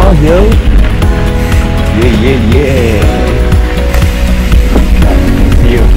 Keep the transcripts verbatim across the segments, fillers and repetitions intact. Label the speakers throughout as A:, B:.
A: downhill. Yeah, yeah, yeah. See you.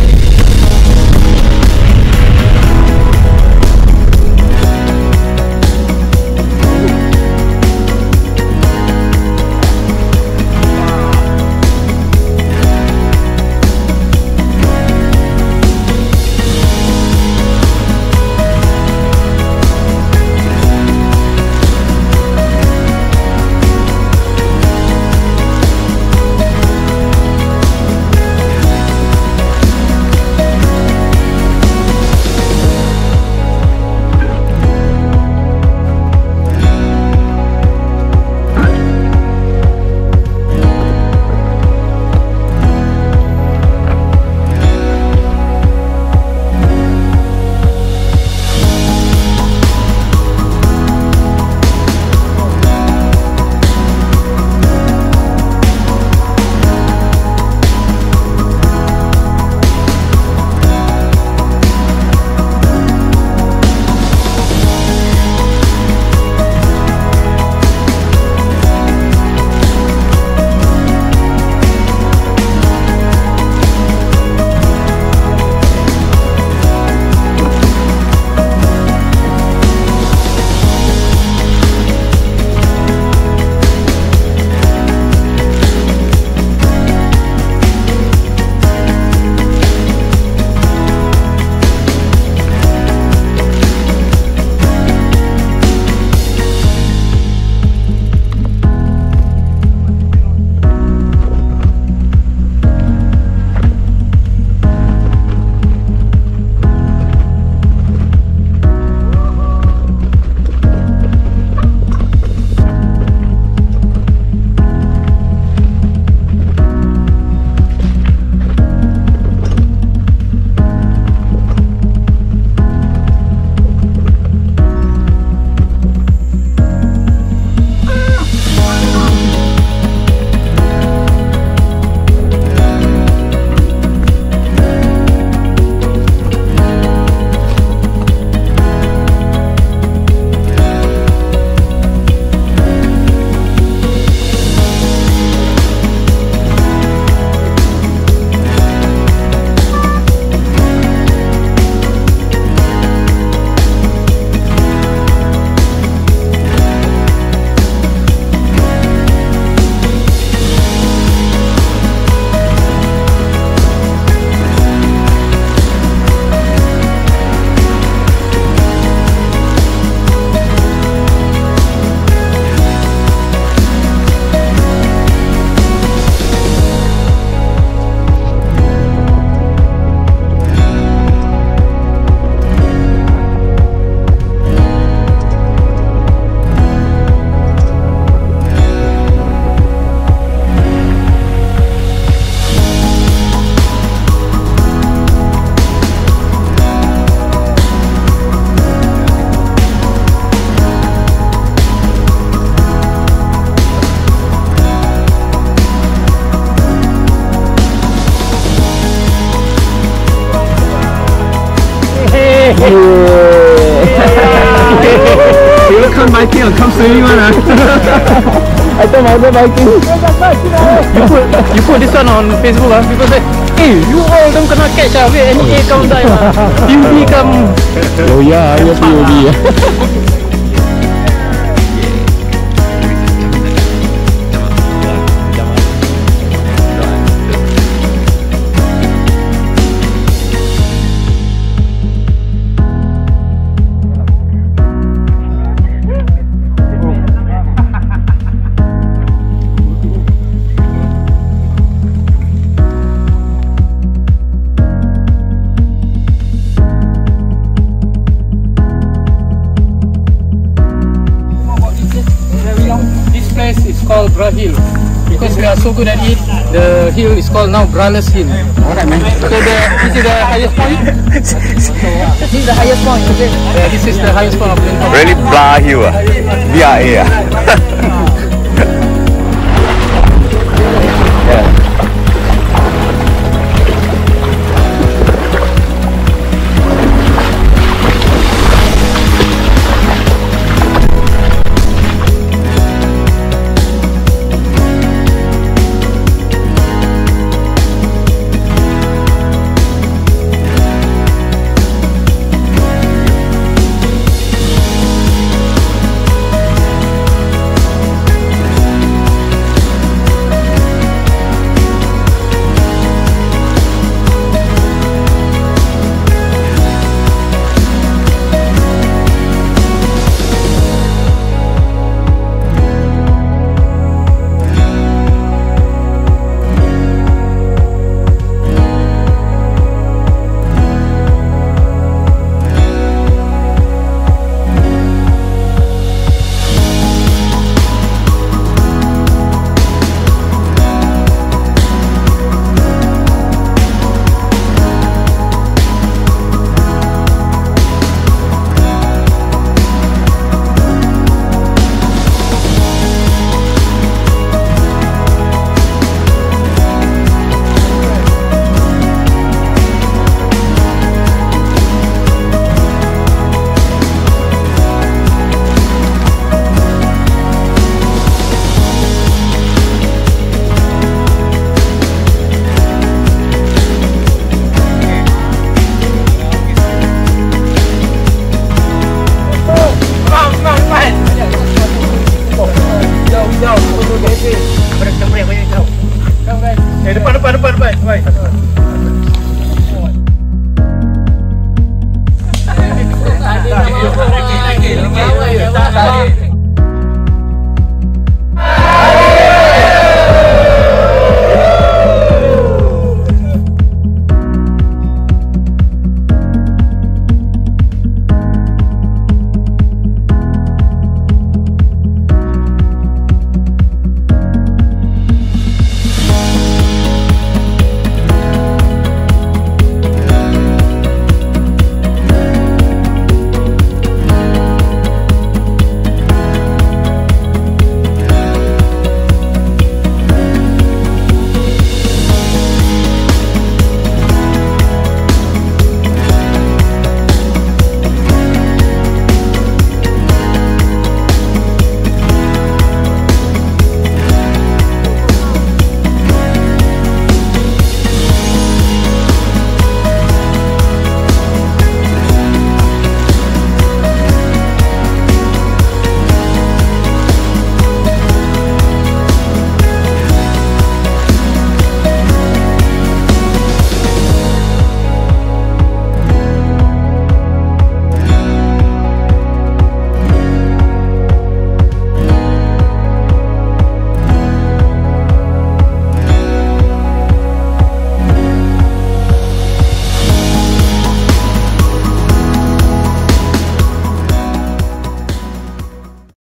B: You will come biking or come swimming one ah?
A: I thought I was biking.
B: You put, you put this one on Facebook ah, people say, hey, you all don't kena catch ah, wait, N A come die ah, P U B come.
A: Oh yeah, I P U B.
B: Called Bra Hill because we are so good at it. The hill is called now Braless Hill.
A: Alright, man.
B: So the, this is the highest point. This is the highest point. Okay. Yeah, this is the highest point of Lincoln.
A: Really Bra Hill, ah? B R A.